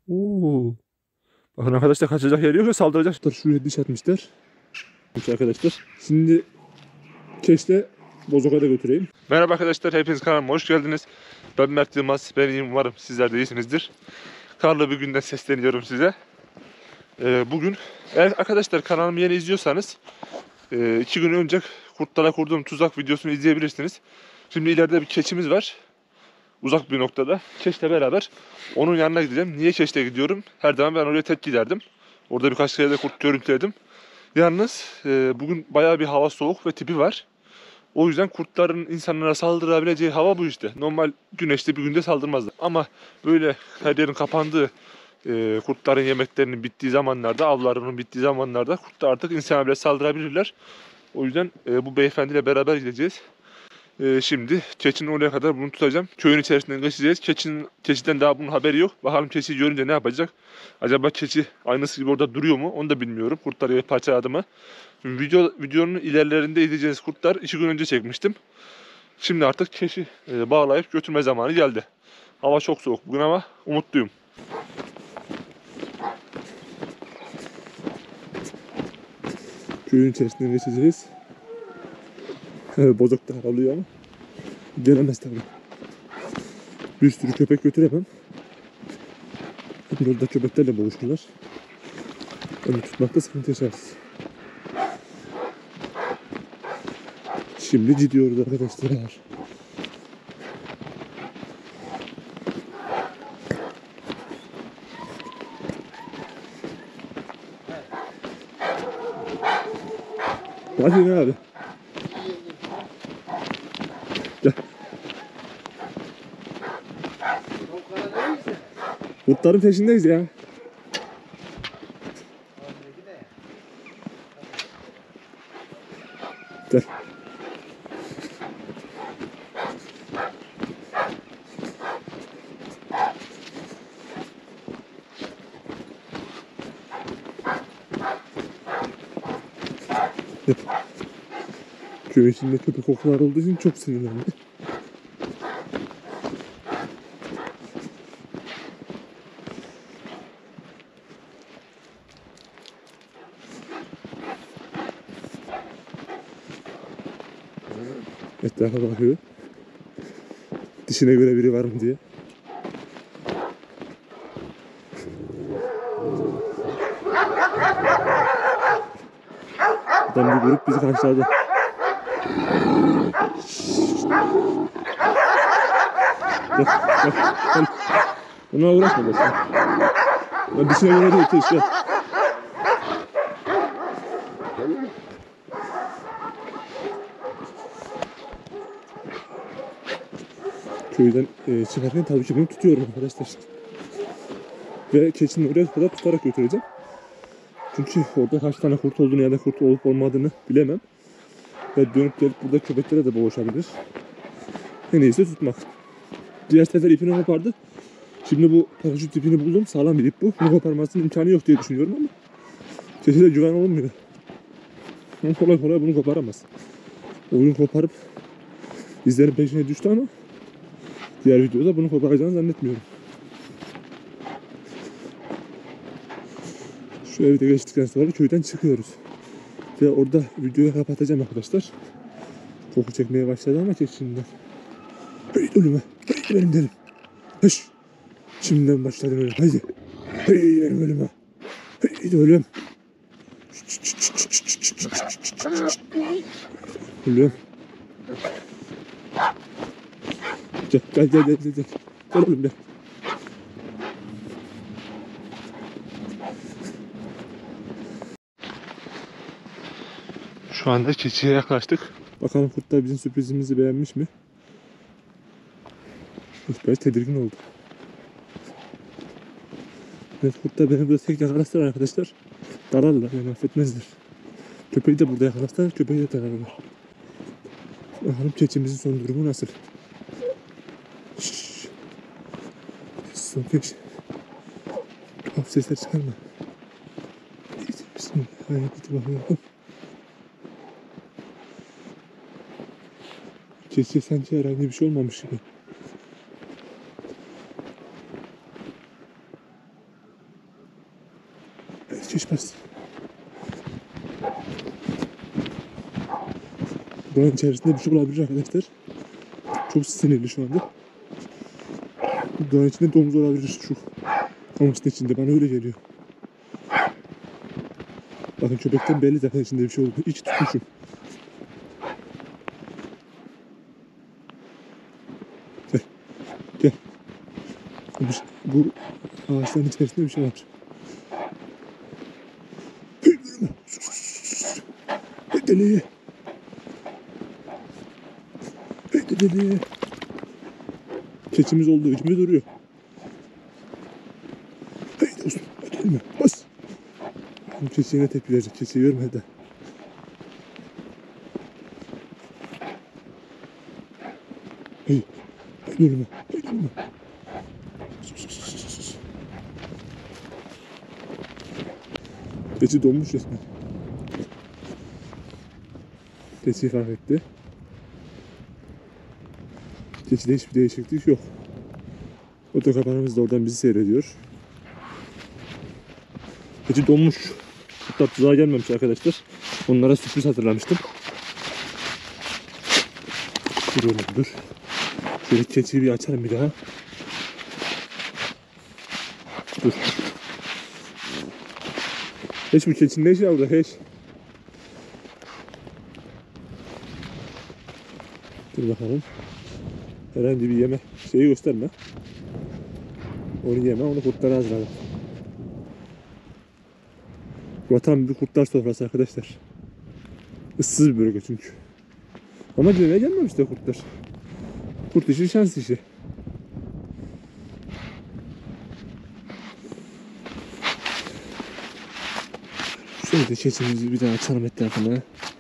Oo. Bakın arkadaşlar, kaçacak yer yok, saldıracak. Şuraya diş atmışlar. Arkadaşlar. Şimdi keşke Bozok'a da götüreyim. Merhaba arkadaşlar, hepiniz kanalıma hoş geldiniz. Ben Mert Yılmaz, ben iyiyim, umarım sizler de iyisinizdir. Karlı bir günden sesleniyorum size. Bugün, eğer arkadaşlar kanalımı yeni izliyorsanız 2 gün önce kurtlara kurduğum tuzak videosunu izleyebilirsiniz. Şimdi ileride bir keçimiz var. Uzak bir noktada. Keçle beraber onun yanına gideceğim. Niye Keçle gidiyorum? Her zaman ben oraya tek giderdim. Orada birkaç kere de kurt görüntüledim. Yalnız bugün bayağı bir hava soğuk ve tipi var. O yüzden kurtların insanlara saldırabileceği hava bu işte. Normal güneşte bir günde saldırmazlar. Ama böyle her yerin kapandığı, kurtların yemeklerinin bittiği zamanlarda, avlarının bittiği zamanlarda kurtlar artık insana bile saldırabilirler. O yüzden bu beyefendiyle beraber gideceğiz. Şimdi keçinin oraya kadar bunu tutacağım. Köyün içerisinden geçeceğiz. Keçiden daha bunun haberi yok. Bakalım keçiyi görünce ne yapacak? Acaba keçi aynısı gibi orada duruyor mu? Onu da bilmiyorum. Kurtları parçaladı mı? Şimdi videonun ilerlerinde izleyeceğiniz kurtlar 2 gün önce çekmiştim. Şimdi artık keçi bağlayıp götürme zamanı geldi. Hava çok soğuk bugün ama umutluyum. Köyün içerisinden geçeceğiz. Bozok da alıyor ama gelemez tabii. Bir sürü köpek götüremem. Burada köpeklerle boğuşurlar. Onu tutmakta sıkıntı yaşarız. Şimdi gidiyoruz arkadaşlar. Hadi ne abi? Gel. Kurtların peşindeyiz ya. Gel. Köy içinde köpek kokular olduğu için çok sinirlendi. Etrafa bakıyor. Dişine göre biri var mı diye. Adam bir grup bizi karşıladı. Bak. Ona uğraşma dostum. Ya dişine göre değil ki işte. Köyden çıkarken tabii ki bunu tutuyorum arkadaşlar. Ve keçinin oraya kadar tutarak götüreceğim. Çünkü orada kaç tane kurt olduğunu ya da kurt olup olmadığını bilemem. Ve dönüp gelip burada köpeklere de boğuşabilir. En iyisi tutmak. Diğer sefer ipini kopardı. Şimdi bu paraşüt ipini buldum. Sağlam bir ip bu. Bunu koparmasının imkanı yok diye düşünüyorum ama keçide güven olmuyor. Kolay kolay bunu koparamaz. O gün koparıp izlerin peşine düştü ama diğer videoda bunu koparacağını zannetmiyorum. Şu evde geçtikten sonra köyden çıkıyoruz. Ve orada videoyu kapatacağım arkadaşlar. Koku çekmeye başladı ama keçinden. Hey ölüme. Hey benim derim. Heş. Şimdiden başladım ölüm. Haydi. Hey benim ölüme. Hey ölüm. Ölüm. Gel. Gel oğlum gel. Şu anda keçiye yaklaştık. Bakalım kurtlar bizim sürprizimizi beğenmiş mi? Biraz tedirgin oldu. Evet, kurtlar beni burada tek yakalarlar arkadaşlar. Dararlar yani, affetmezler. Köpeği de burada yakalarlar, köpeği de dararlar. Bakalım keçimizin son durumu nasıl? Şşş. Son keç. Tuhaf sesler çıkarma. Bismillahirrahmanirrahim. Keçiye sanki herhangi bir şey olmamış gibi. keş bastı. Buranın içerisinde bir şey olabilir arkadaşlar. Çok sinirli şu anda. Buranın içinde domuz olabilir şu kamışın içinde. Bana öyle geliyor. Bakın köpekten belli zaten içinde bir şey oldu. İyi ki tutmuşum. Gel. Gel. Bu ağaçların içerisinde bir şey var. Hey deli. Hey deli. Keçimiz olduğu gibi duruyor. Hey dostum. Hey gelme. Bas. Bu keçiye ne tepki verecek? Keçiyi görmedi. Hey. Hey durma. Hey durma. Keçi donmuş resmen. Keçiyi fark etti. Keçide hiçbir değişiklik yok. Otokapanımız da oradan bizi seyrediyor. Keçi donmuş. Hatta tuzağa gelmemiş arkadaşlar. Onlara sürpriz hazırlamıştım. Dur oğlum dur. Şöyle keçiyi bir açarım bir daha. Dur. Hiç bu keçinin ne işi var burada hiç? Dur bakalım. Herhangi bir yeme şeyi gösterme. Onu yeme, onu kurtlara hazırladım. Bu tam bir kurtlar sofrası arkadaşlar. Issız bir bölge çünkü. Ama düğüne gelmemiş de kurtlar. Kurt işi şans işi. Şöyle de keçimizi bir daha açalım etrafına.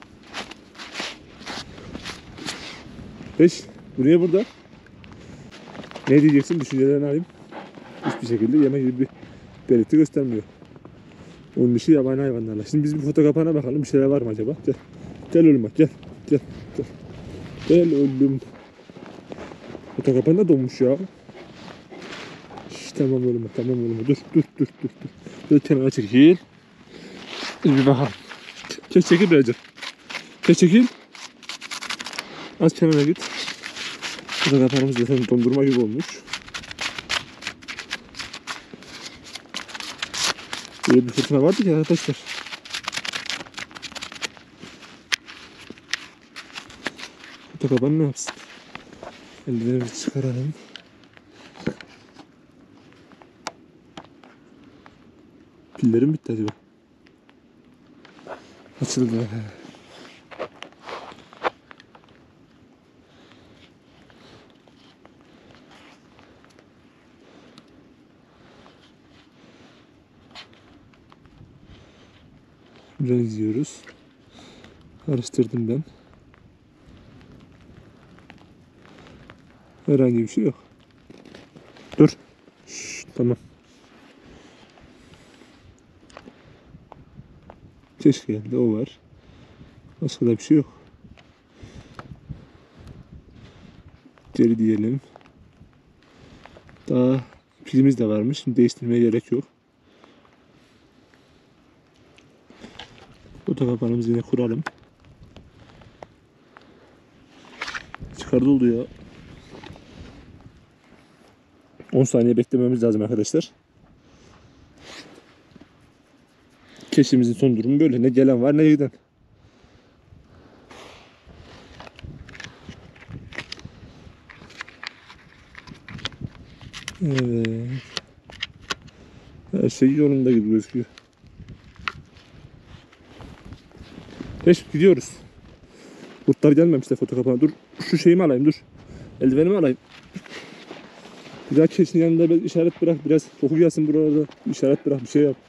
Beş. Buraya burada. Ne diyeceksin? Düşüncelerini alayım. Hiçbir şekilde yeme gibi bir belirti göstermiyor. Onun işi yabani hayvanlarla. Şimdi biz bir foto kapağına bakalım. Bir şeyler var mı acaba? Gel. Gel oğlum bak. Gel. Gel. Gel. Gel oğlum. Foto kapağında donmuş ya. Tamam oğlum. Tamam oğlum. Dur. Böyle kenara çekil. Bir bakalım. Keş çekil birazcık. Keş çekil. Az kenara git. Foto kapağımız zaten dondurma gibi olmuş. Böyle bir fırtına vardı ki arkadaşlar. Foto kapanı ne yapsın? Ellerimizi çıkaralım. Pillerim bitti acaba? Açıldı. Biraz izliyoruz. Karıştırdım ben. Herhangi bir şey yok. Dur. Şşt, tamam. Keşke geldi, o var. Başka da bir şey yok. Geri diyelim. Daha pilimiz de varmış. Şimdi değiştirmeye gerek yok. Foto kapağımızı yine kuralım. Çıkardı oldu ya. 10 saniye beklememiz lazım arkadaşlar. Keşimizin son durumu böyle. Ne gelen var ne giden. Evet. Her şey yolunda gibi gözüküyor. Gidiyoruz. Kurtlar gelmemişler foto kapağına. Dur şu şeyimi alayım dur. Eldivenimi alayım. Bir daha keçinin yanında bir işaret bırak. Biraz koku gelsin buralarda. İşaret bırak, bir şey yap.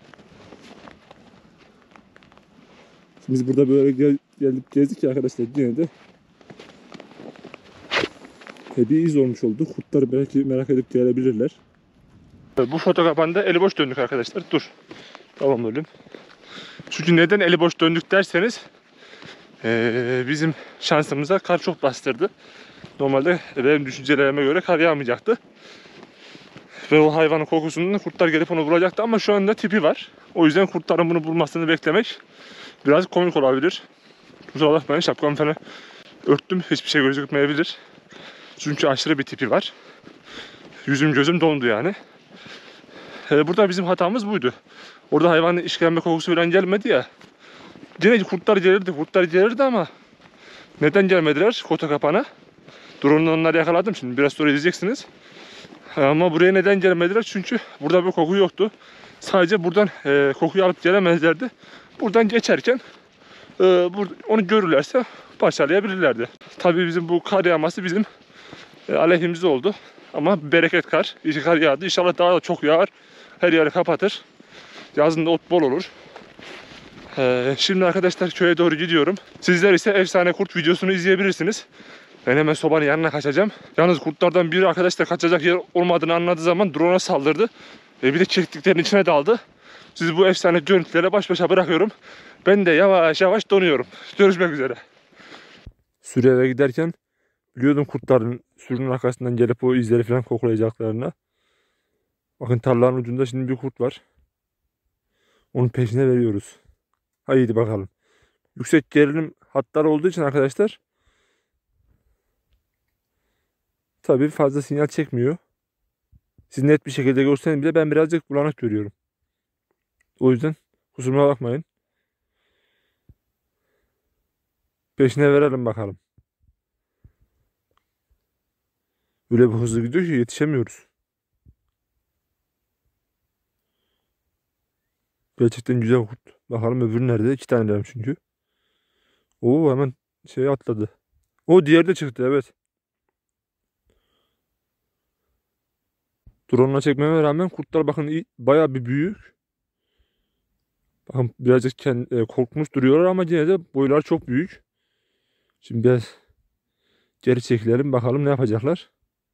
Biz burada böyle geldik gezdik ya arkadaşlar. Yine de bir iz olmuş oldu. Kurtlar belki merak edip gelebilirler. Bu foto kapağında eli boş döndük arkadaşlar. Dur. Tamam oğlum. Çünkü neden eli boş döndük derseniz bizim şansımıza kar çok bastırdı. Normalde benim düşüncelerime göre kar yağmayacaktı. Ve o hayvanın kokusundan kurtlar gelip onu vuracaktı ama şu anda tipi var. O yüzden kurtların bunu bulmasını beklemek biraz komik olabilir. Kusura bakmayın, şapkamı falan örttüm. Hiçbir şey gözükmeyebilir. Çünkü aşırı bir tipi var. Yüzüm gözüm dondu yani. Burada bizim hatamız buydu. Orada hayvanın işkembe kokusu falan gelmedi ya. Yine kurtlar gelirdi ama neden gelmediler kota kapana? Drone'la onları yakaladım, şimdi biraz sonra izleyeceksiniz. Ama buraya neden gelmediler? Çünkü burada bir koku yoktu. Sadece buradan kokuyu alıp gelemezlerdi. Buradan geçerken onu görürlerse parçalayabilirlerdi. Tabii bizim bu kar yağması bizim aleyhimize oldu. Ama bereket kar. İyi kar yağdı. İnşallah daha da çok yağar. Her yeri kapatır. Yazında ot bol olur. Şimdi arkadaşlar köye doğru gidiyorum. Sizler ise efsane kurt videosunu izleyebilirsiniz. Ben hemen sobanın yanına kaçacağım. Yalnız kurtlardan biri arkadaşlar kaçacak yer olmadığını anladığı zaman drone'a saldırdı. Bir de çektiklerin içine daldı. Sizi bu efsane görüntülere baş başa bırakıyorum. Ben de yavaş yavaş donuyorum. Görüşmek üzere. Sürü eve giderken biliyordum kurtların sürünün arkasından gelip o izleri falan koklayacaklarına. Bakın tarlanın ucunda şimdi bir kurt var. Onun peşine veriyoruz. Haydi bakalım. Yüksek gerilim hatları olduğu için arkadaşlar tabii fazla sinyal çekmiyor. Siz net bir şekilde görseniz bile ben birazcık bulanık görüyorum. O yüzden kusuruma bakmayın. Peşine verelim bakalım. Öyle bir hızlı gidiyor ki yetişemiyoruz. Gerçekten güzel kurt. Bakalım öbürü nerede? 2 tane derim çünkü. Oo, hemen şey atladı. O diğeri de çıktı, evet. Drone'la çekmeme rağmen kurtlar bakın bayağı bir büyük. Bakın birazcık korkmuş duruyorlar ama yine de boyları çok büyük. Şimdi biraz geri çekilelim bakalım ne yapacaklar.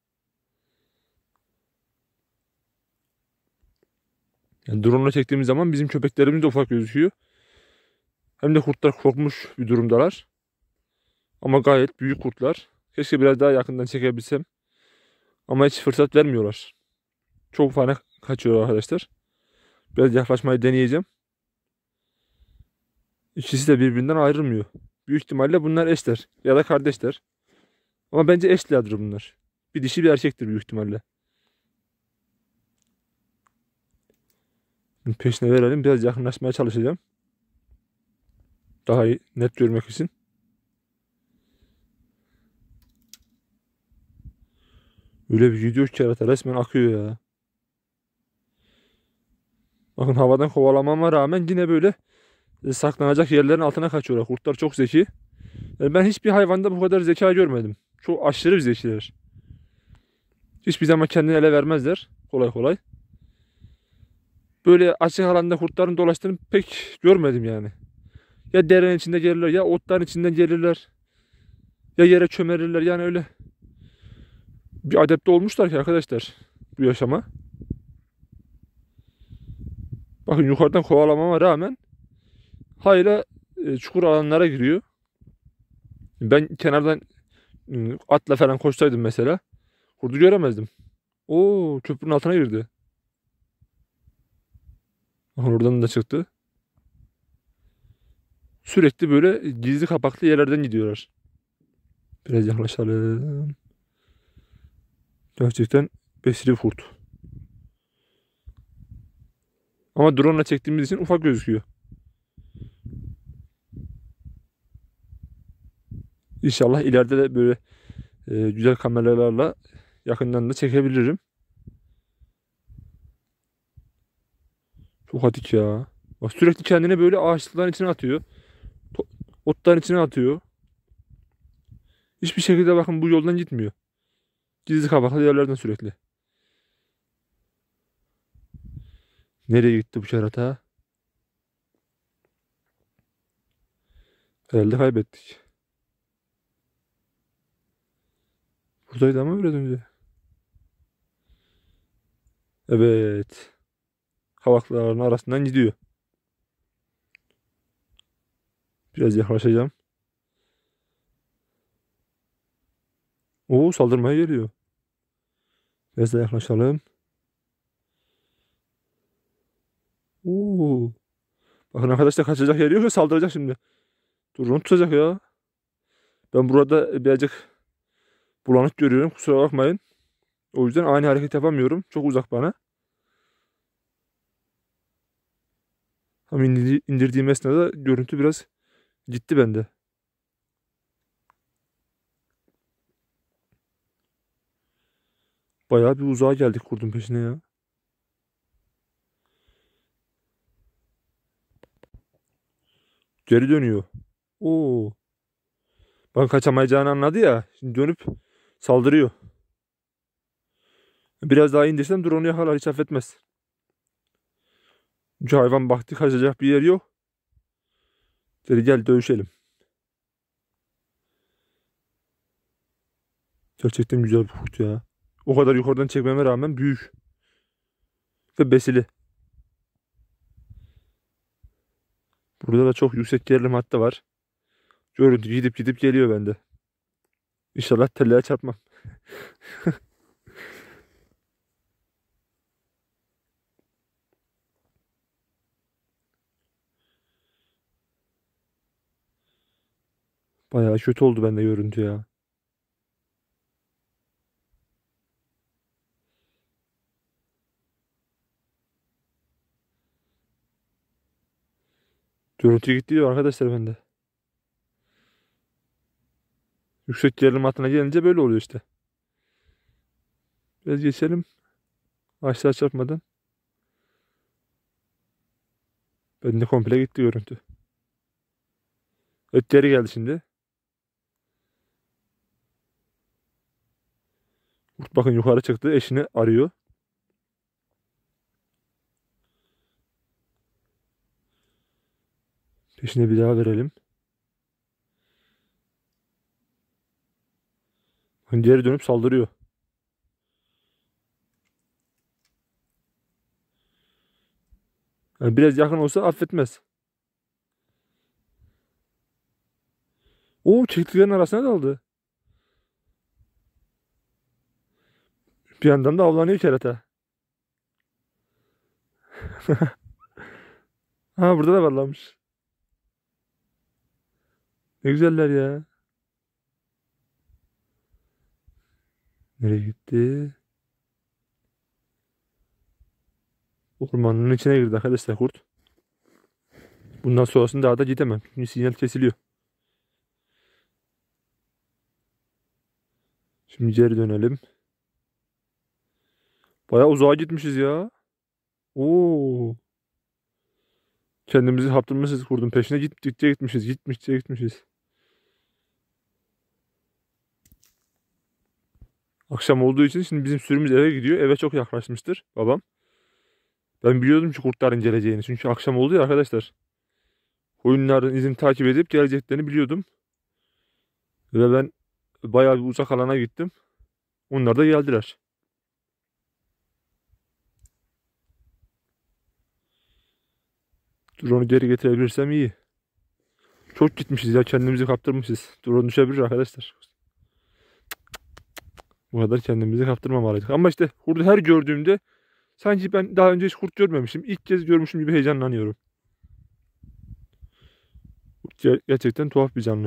Yani drone'la çektiğimiz zaman bizim köpeklerimiz de ufak gözüküyor. Hem de kurtlar korkmuş bir durumdalar. Ama gayet büyük kurtlar. Keşke biraz daha yakından çekebilsem. Ama hiç fırsat vermiyorlar. Çok fazla kaçıyor arkadaşlar. Biraz yaklaşmayı deneyeceğim. İkisi de birbirinden ayrılmıyor. Büyük ihtimalle bunlar eşler ya da kardeşler. Ama bence eşlerdir bunlar. Bir dişi bir erkektir büyük ihtimalle. Peşine verelim. Biraz yakınlaşmaya çalışacağım. Daha iyi net görmek için. Öyle bir gidiyor ki kerata resmen akıyor ya. Bakın havadan kovalamama rağmen yine böyle saklanacak yerlerin altına kaçıyorlar. Kurtlar çok zeki. Yani ben hiçbir hayvanda bu kadar zeka görmedim. Çok aşırı bir zekiler. Hiçbir zaman kendini ele vermezler. Kolay kolay. Böyle açık alanda kurtların dolaştığını pek görmedim yani. Ya derenin içinde gelirler ya otların içinden gelirler. Ya yere çömerirler, yani öyle. Bir adapte olmuşlar ki arkadaşlar bu yaşama. Bakın yukarıdan kovalamama rağmen hayla çukur alanlara giriyor. Ben kenardan atla falan koşsaydım mesela kurdu göremezdim. Oo, köprünün altına girdi. Bakın oradan da çıktı. Sürekli böyle gizli kapaklı yerlerden gidiyorlar. Biraz yaklaşalım. Gerçekten besili kurt. Ama drone ile çektiğimiz için ufak gözüküyor. İnşallah ileride de böyle güzel kameralarla yakından da çekebilirim. Çok atik ya. Bak sürekli kendini böyle ağaçlıkların içine atıyor. Otların içine atıyor. Hiçbir şekilde bakın bu yoldan gitmiyor. Gizli kapaklı yerlerden sürekli. Nereye gitti bu kerata? Herhalde kaybettik. Buradaydı ama biraz önce. Evet. Kavakların arasından gidiyor. Biraz yaklaşacağım. Oo, saldırmaya geliyor. Biraz da yaklaşalım. Oo. Bakın arkadaşlar kaçacak yer yok ya, saldıracak şimdi. Drone'u tutacak ya. Ben burada birazcık bulanık görüyorum, kusura bakmayın. O yüzden aynı hareket yapamıyorum. Çok uzak bana. Ama indirdiğim esnada görüntü biraz gitti bende. Bayağı bir uzağa geldik kurdun peşine ya. Geri dönüyor. Oo. Ben kaçamayacağını anladı ya. Şimdi dönüp saldırıyor. Biraz daha indirsem drone'u yakalar, hiç affetmez. Çünkü hayvan baktı kaçacak bir yer yok. Dedi gel dövüşelim. Gerçekten güzel bir kurt ya. O kadar yukarıdan çekmeme rağmen büyük ve besili. Burada da çok yüksek gerilim hattı var. Görüntü gidip gidip geliyor bende. İnşallah tellere çarpmam. Bayağı kötü oldu bende görüntü ya. Görüntü gitti diyor arkadaşlar bende. Yüksek gerilim hattına gelince böyle oluyor işte. Biraz geçelim. Aşağı çarpmadan. Bende komple gitti görüntü. Evet, geri geldi şimdi. Kurt bakın yukarı çıktı. Eşini arıyor. Peşine bir daha verelim. Bakın geri dönüp saldırıyor. Yani biraz yakın olsa affetmez. Oo, çiftliklerin arasına daldı. Bir yandan da avlanıyor kerata. Ha, burada da varlarmış. Ne güzeller ya. Nereye gitti? Ormanın içine girdi arkadaşlar kurt. Bundan sonrasını daha da gidemem. Çünkü sinyal kesiliyor. Şimdi geri dönelim. Bayağı uzağa gitmişiz ya. Oo. Kendimizi kaptırmışız kurdun peşine, gittikçe gitmişiz. Gitmişçe gitmişiz. Akşam olduğu için şimdi bizim sürümüz eve gidiyor. Eve çok yaklaşmıştır babam. Ben biliyordum ki kurtların geleceğini. Çünkü akşam oldu ya arkadaşlar. Koyunların izini takip edip geleceklerini biliyordum. Ve ben bayağı bir uzak alana gittim. Onlar da geldiler. Drone'u geri getirebilirsem iyi. Çok gitmişiz ya, kendimizi kaptırmışız. Drone düşebilir arkadaşlar. Bu kadar kendimizi kaptırmamalıydık. Ama işte kurdu her gördüğümde sanki ben daha önce hiç kurt görmemişim. İlk kez görmüşüm gibi heyecanlanıyorum. Kurt gerçekten tuhaf bir canlı.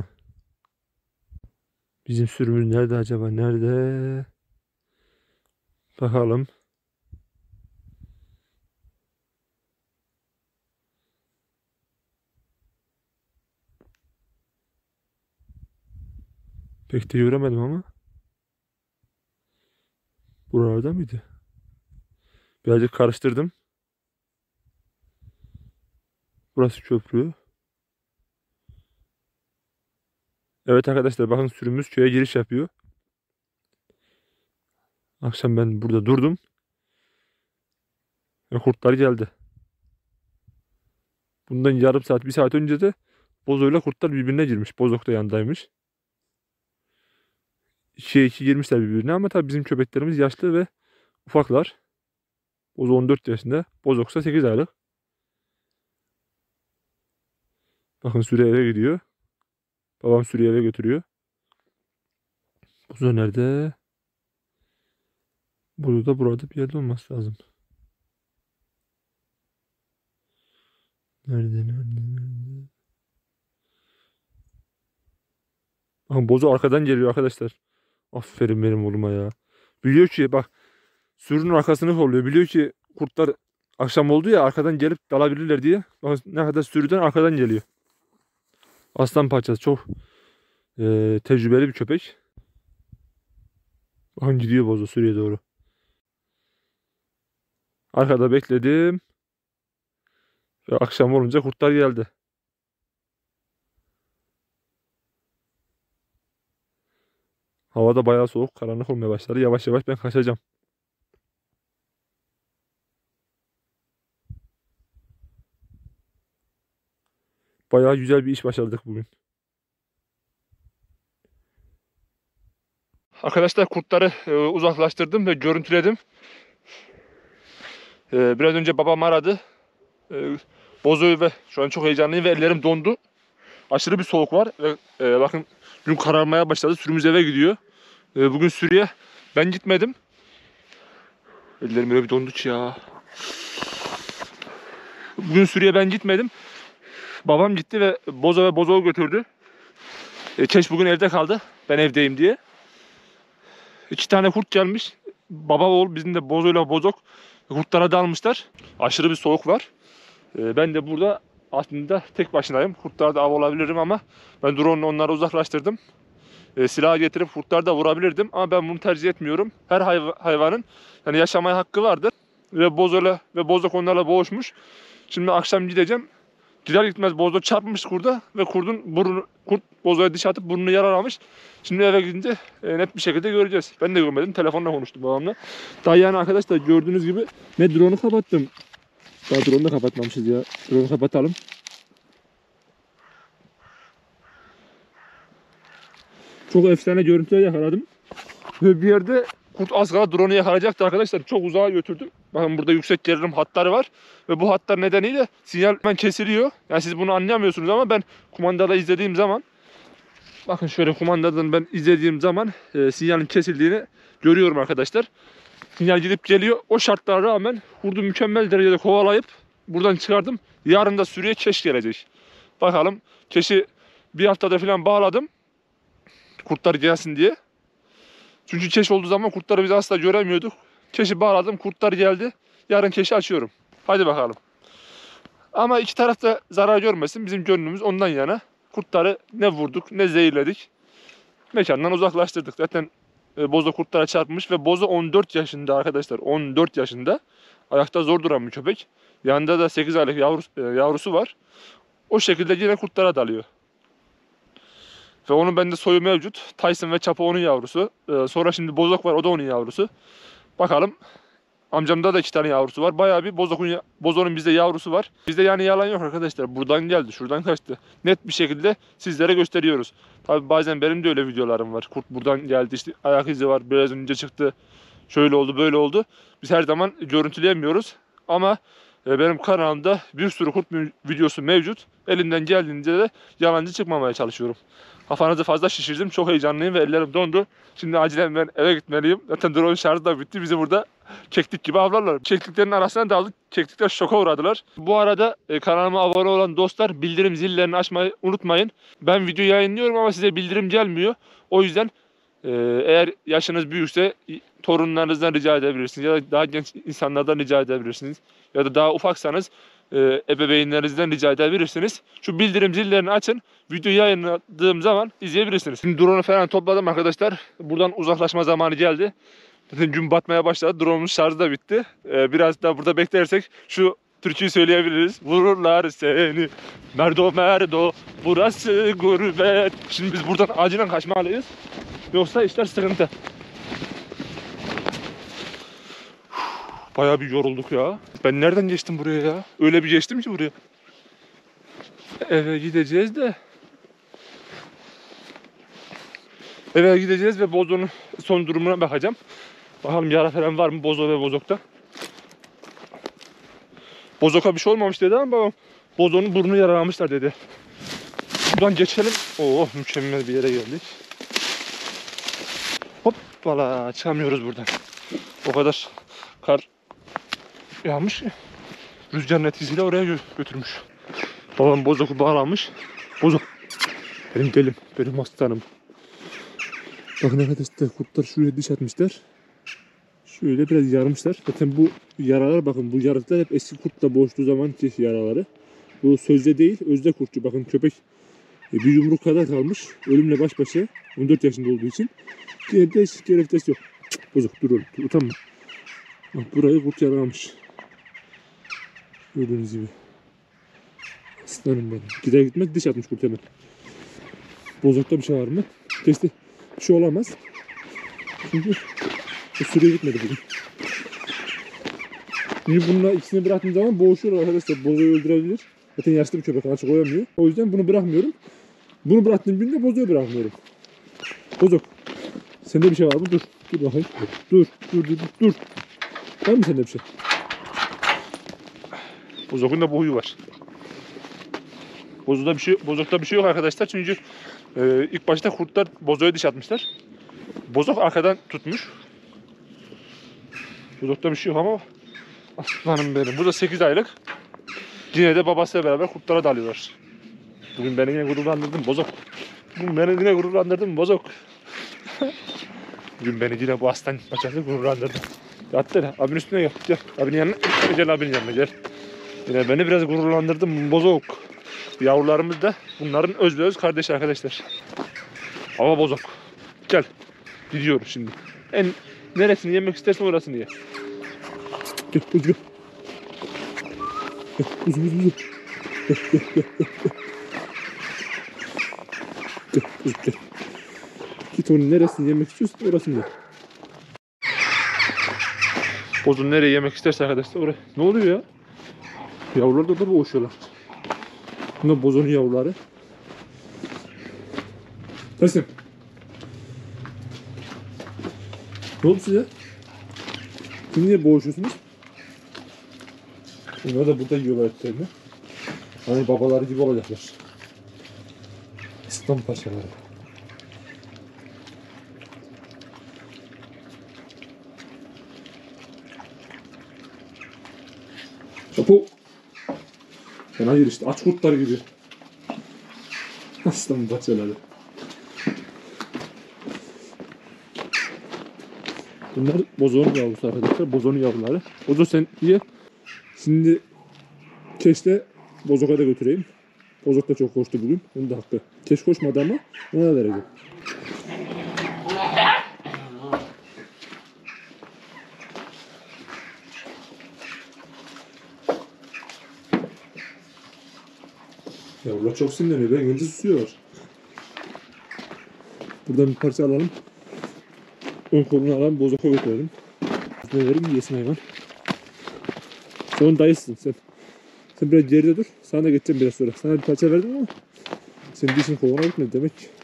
Bizim sürümümüz nerede acaba? Nerede? Bakalım. Pek de göremedim ama. Buralarda mıydı? Birazcık karıştırdım. Burası köprü. Evet arkadaşlar, bakın sürümümüz köye giriş yapıyor. Akşam ben burada durdum. Ve kurtlar geldi. Bundan yarım saat, bir saat önce de bozoyla kurtlar birbirine girmiş. Bozok da yanındaymış. İkiye iki girmişler birbirine ama tabii bizim köpeklerimiz yaşlı ve ufaklar. Bozo 14 yaşında. Bozoksa 8 aylık. Bakın sürü eve gidiyor. Babam sürüyü eve götürüyor. Bozo nerede? Burada bir yerde olması lazım. Nerede? Aha, bozo arkadan geliyor arkadaşlar. Aferin benim oğluma ya. Biliyor ki bak, sürünün arkasını kolluyor. Biliyor ki kurtlar akşam oldu ya, arkadan gelip dalabilirler diye. Bak ne kadar sürüden arkadan geliyor. Aslan parçası, çok tecrübeli bir köpek. Bakın gidiyor bozo sürüye doğru. Arkada bekledim. Ve akşam olunca kurtlar geldi. Havada bayağı soğuk, karanlık olmaya başladı. Yavaş yavaş ben kaçacağım. Bayağı güzel bir iş başardık bugün. Arkadaşlar kurtları uzaklaştırdım ve görüntüledim. Biraz önce babam aradı. Bozoyu ve şu an çok heyecanlıyım ve ellerim dondu. Aşırı bir soğuk var ve bakın gün kararmaya başladı. Sürümüz eve gidiyor. Bugün sürüye ben gitmedim. Ellerim öyle bir dondu ki ya. Bugün sürüye ben gitmedim. Babam gitti ve bozoyu götürdü. Keş bugün evde kaldı. Ben evdeyim diye. 2 tane kurt gelmiş. Baba oğul, bizim de bozoyla bozok kurtlara dalmışlar. Aşırı bir soğuk var. Ben de burada aslında tek başınayım. Kurtlarda av olabilirim ama ben drone'la onları uzaklaştırdım. Silah getirip kurtlarda vurabilirdim ama ben bunu tercih etmiyorum. Her hayvanın yani yaşamaya hakkı vardır. Ve bozoyla ve bozok onlarla boğuşmuş. Şimdi akşam gideceğim. Gider gitmez bozo çarpmış kurda ve kurt bozoya diş atıp burnunu yaralamış. Şimdi eve gidince net bir şekilde göreceğiz. Ben de görmedim. Telefonla konuştum babamla. Daha yani arkadaşlar gördüğünüz gibi ne drone'u kapattım. Daha drone'u da kapatmamışız ya. Drone'u kapatalım. Çok efsane görüntüler yakaladım. Ve bir yerde kurt az kala drone'u yakalayacaktı arkadaşlar. Çok uzağa götürdüm. Bakın burada yüksek gerilim hatları var. Ve bu hatlar nedeniyle sinyal hemen kesiliyor. Yani siz bunu anlayamıyorsunuz ama ben kumandada izlediğim zaman, bakın şöyle kumandadan ben izlediğim zaman sinyalin kesildiğini görüyorum arkadaşlar. Sinyal gidip geliyor. O şartlara rağmen kurdu mükemmel derecede kovalayıp buradan çıkardım. Yarın da sürüye keş gelecek. Bakalım, keşi bir haftada falan bağladım. Kurtlar gelsin diye. Çünkü keş olduğu zaman kurtları biz asla göremiyorduk. Keşi bağladım, kurtlar geldi. Yarın keşi açıyorum. Hadi bakalım. Ama iki taraf da zarar görmesin. Bizim gönlümüz ondan yana. Kurtları ne vurduk ne zehirledik. Mekandan uzaklaştırdık. Zaten bozo kurtlara çarpmış ve bozo 14 yaşında arkadaşlar. 14 yaşında. Ayakta zor duran bir köpek. Yanında da 8 aylık yavrusu var. O şekilde yine kurtlara dalıyor. Ve onun bende soyu mevcut. Tyson ve Chapo onun yavrusu. Sonra şimdi bozok var, o da onun yavrusu. Bakalım. Amcamda da 2 tane yavrusu var. Bayağı bir bozonun bizde yavrusu var. Bizde yani yalan yok arkadaşlar. Buradan geldi, şuradan kaçtı. Net bir şekilde sizlere gösteriyoruz. Tabi bazen benim de öyle videolarım var. Kurt buradan geldi, işte ayak izi var, biraz önce çıktı. Şöyle oldu, böyle oldu. Biz her zaman görüntüleyemiyoruz. Ama benim kanalımda bir sürü kurt videosu mevcut. Elimden geldiğince de yalancı çıkmamaya çalışıyorum. Kafanızı fazla şişirdim. Çok heyecanlıyım ve ellerim dondu. Şimdi acilen ben eve gitmeliyim. Zaten drone şarjı da bitti. Bizi burada keklik gibi avlarlar. Kekliklerin arasına daldık. Keklikler şoka uğradılar. Bu arada kanalıma abone olan dostlar bildirim zillerini açmayı unutmayın. Ben video yayınlıyorum ama size bildirim gelmiyor. O yüzden eğer yaşınız büyükse torunlarınızdan rica edebilirsiniz. Ya da daha genç insanlardan rica edebilirsiniz. Ya da daha ufaksanız ebeveynlerinizden rica edebilirsiniz. Şu bildirim zillerini açın. Video yayınladığım zaman izleyebilirsiniz. Şimdi drone'u falan topladım arkadaşlar. Buradan uzaklaşma zamanı geldi. Zaten gün batmaya başladı. Drone'un şarjı da bitti. Biraz daha burada beklersek şu türküyü söyleyebiliriz. Vururlar seni merdo merdo, burası gurbet. Şimdi biz buradan acilen kaçmalıyız. Yoksa işler sıkıntı. Bayağı bir yorulduk ya. Ben nereden geçtim buraya ya? Öyle bir geçtim ki buraya. Eve gideceğiz de. Eve gideceğiz ve bozonun son durumuna bakacağım. Bakalım yara falan var mı bozo ve bozokta. Bozoka bir şey olmamış dedi ama babam bozonun burnunu yaralamışlar dedi. Buradan geçelim. Oh, mükemmel bir yere geldik. Hoppala, çıkamıyoruz buradan. O kadar kar yağmış ki rüzgarın etkisiyle oraya götürmüş. Babam bozoku bağlamış. Bozok. Benim gelim. Benim aslanım. Bakın arkadaşlar kurtlar şuraya diş atmışlar. Şöyle biraz yarmışlar. Zaten bu yaralar bakın bu yaralar hep eski kurtla boğuştuğu zamanki yaraları. Bu sözde değil özde kurtçu. Bakın köpek bir yumruk kadar kalmış. Ölümle baş başa. 14 yaşında olduğu için. Gereftesi yok. Bozuk dur oğlum. Utanma. Bak burayı kurt yaralamış. Gördüğünüz gibi. Aslanım benim. Gider gitmez diş atmış kurt hemen. Bozukta bir şey var mı? Keşke bir şey olamaz. Çünkü o süreye gitmedi bugün. Şimdi bununla ikisini bıraktığım zaman boğuşuyor arkadaşlar. Bozuğu öldürebilir. Zaten yaşlı bir köpek açık koyamıyor. O yüzden bunu bırakmıyorum. Bunu bıraktığım günde bozuğu bırakmıyorum. Bozuk. Sende bir şey var mı? Dur. Dur bakayım. Dur. Var mı sende bir şey? Bozuk'un da bu huyu var. Bozuk'ta bir şey yok arkadaşlar. Çünkü ilk başta kurtlar Bozuk'a diş atmışlar. Bozuk arkadan tutmuş. Bozuk'ta bir şey yok ama aslanım benim. Bu da 8 aylık. Yine de babasıyla beraber kurtlara dalıyorlar. Bugün beni yine gururlandırdın Bozuk. Bugün beni yine bu aslan paçası gururlandırdı. Hatta abinin üstüne gel. Gel abinin yanına. Gel abinin yanına gel. Yine beni biraz gururlandırdın Bozuk. Yavrularımız da bunların öz kardeşi arkadaşlar. Ama Bozuk. Gel. Gidiyoruz şimdi. Neresini yemek istersen orasını ye. Gel Bozuk. Gel. Gel. Git onu neresini yemek istiyorsan orasını ye. Bozun nereye yemek isterse arkadaşlar oraya. Ne oluyor ya? Yavrular da boğuşuyorlar. Bunlar bozonun yavruları. Teslim. Ne oldu size? Siz niye boğuşuyorsunuz? Bunlar da burada yiyorlar etlerini. Hani babaları gibi olacaklar. İslam parçaları. Çapu. Ben hayır işte aç kurtlar gibi. Aslan parçaları. Bunlar bozonun yavrusu arkadaşlar. Bozonun yavruları. Bozo sen ye. Şimdi keşte Bozok'a da götüreyim. Bozok da çok koştu bugün. Onun da hakkı. Keş koşmadı ama ona da vereceğim. Yavrular çok sinirleniyor. Ben önce susuyorlar. Buradan bir parça alalım. Ön kolunu alalım. Bozok'a götürelim. Ne verim yesin hayvan. Sen dayısın sen. Sen biraz geride dur. Sana da geçeceğim biraz sonra. Sana bir parça verdim ama senin dişin kovana gitmedi demek ki.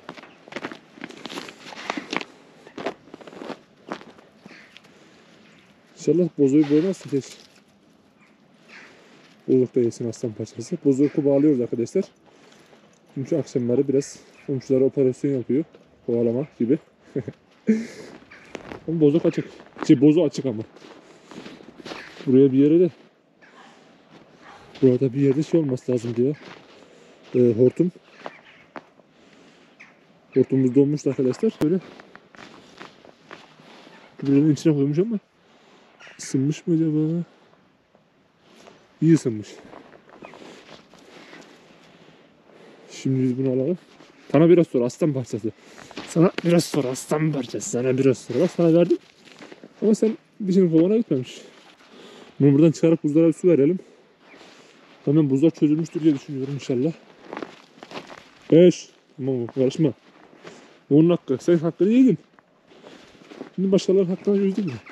İnşallah bozuğu boğmazsın keş. Bozuk da yesin aslan parçası. Bozuğu bağlıyoruz arkadaşlar. Çünkü akşamları biraz komşulara operasyon yapıyor. Kovalama gibi. Ama bozuk açık. Bozu açık ama. Buraya bir yere de burada bir yerde şey olması lazım diye. Hortum. Hortumumuz donmuştu arkadaşlar. Böyle buranın içine koymuş ama ısınmış mı acaba? İyi ısınmış. Şimdi biz bunu alalım. Sana biraz sonra aslan parçası. Sana biraz sonra aslan parçası. Sana biraz sonra. Bak sana verdim. Ama sen dişinin kovana gitmemiş. Bunu buradan çıkarıp buzlara bir su verelim. Hemen buzlar çözülmüştür diye düşünüyorum inşallah. 5. Tamam karışma. Onun hakkı. Sen hakkını yedin. Şimdi başkalarının hakkını yüzdün mü?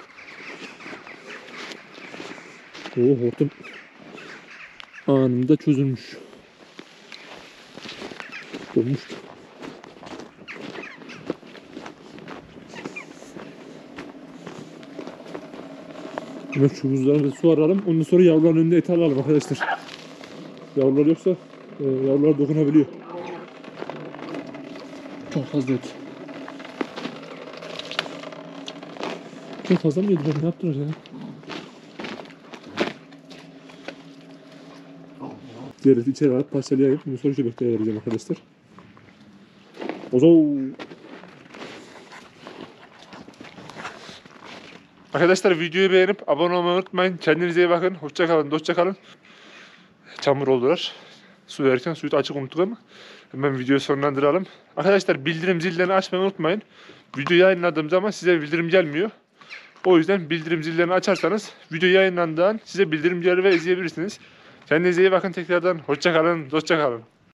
Hortum anında çözülmüş. Donmuştu. Hemen şu buzlara su aralım. Ondan sonra yavruların önünde et alalım arkadaşlar. Yavrular yoksa yavrular dokunabiliyor. Çok fazla et. Çok fazla mı yediler? Ne yaptılar ya? Diğeri içeri alıp parçalayayım. Bunu sonra köpeklere vereceğim arkadaşlar. O zaman... Arkadaşlar videoyu beğenip abone olmayı unutmayın. Kendinize iyi bakın. Hoşça kalın, dostça kalın. Çamur oldular. Su verirken suyu da açık unuttuk ama hemen videoyu sonlandıralım. Arkadaşlar bildirim zillerini açmayı unutmayın. Video yayınladığım zaman size bildirim gelmiyor. O yüzden bildirim zillerini açarsanız video yayınlandığında size bildirim gelir ve izleyebilirsiniz. Kendinize iyi bakın tekrardan. Hoşça kalın, dostça kalın.